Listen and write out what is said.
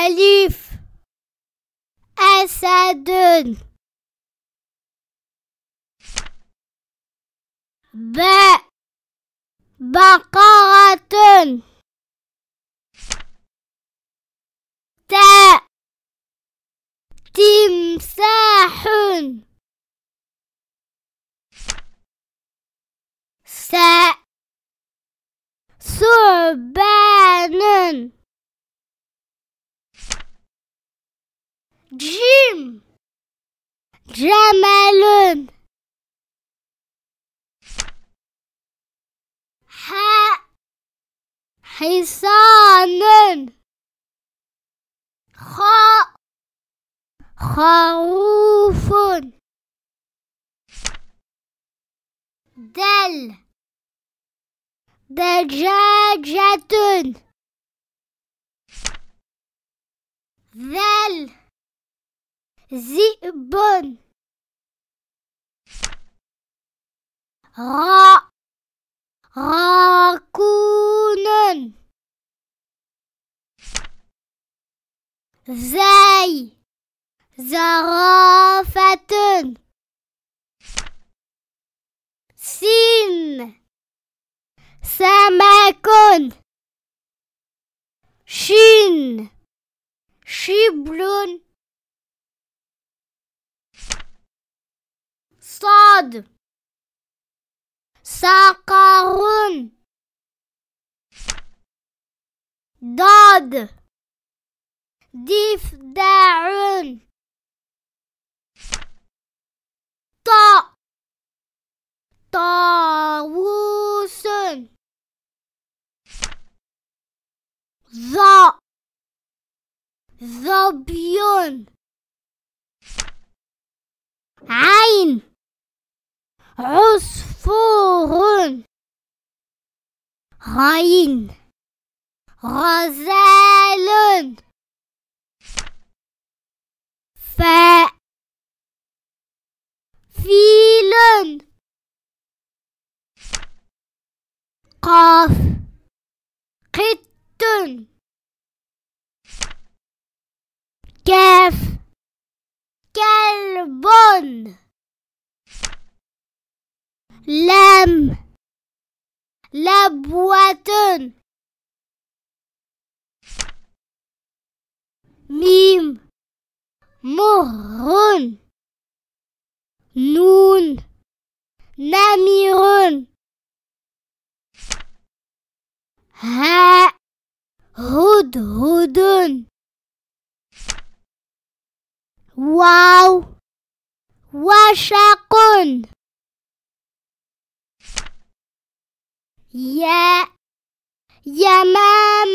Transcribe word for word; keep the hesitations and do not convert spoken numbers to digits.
ألف أسد باء بقرة تاء تمساح ساء ثعبان جيم جمل حاء حصان خاء خروف دال دجاجة ذل ذئب راء راكون زاي زرافة سين سمك شين شبل صاد صقر ضاد ضفدع طاء طاووس ظاء ظبي عين عصفور غين غزال فاء فيل قاف قط كاف كلب لام لبوة ميم مهر نون نمر هاء هدهد واو وشق ياء يمامة